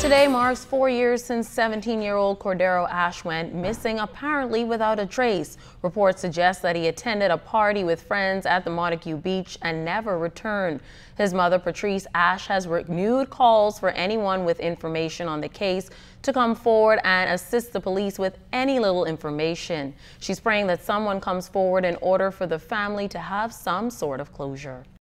Today marks 4 years since 17-year-old Cordero Ash went missing, apparently without a trace. Reports suggest that he attended a party with friends at the Montague Beach and never returned. His mother, Patrice Ash, has renewed calls for anyone with information on the case to come forward and assist the police with any little information. She's praying that someone comes forward in order for the family to have some sort of closure.